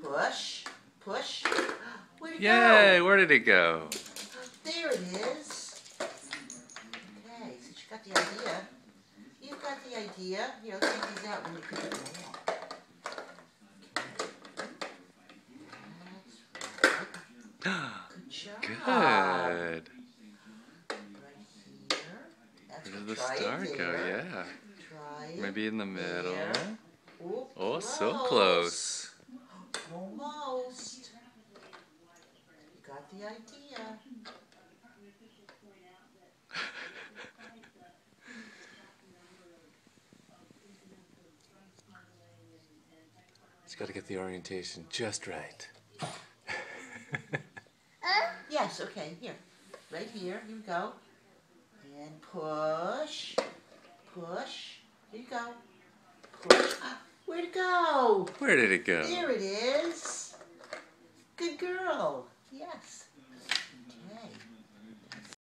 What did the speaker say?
push, push. Where'd it Yay! go? Where did it go? There it is. Okay, so you got the idea. You've got the idea. Here, let's take these out when you put it in the wall. Good job. Good. Right here. That's Where good. did the Try star it go? there. Yeah. Try it. Maybe in the middle. There. Ooh, Oh, so close. Almost. You got the idea. It's got to get the orientation just right. Yes, okay, here. Right here, here we go. And push. Push. Here you go. Push. Where'd it go? Where did it go? There it is. Good girl. Yes.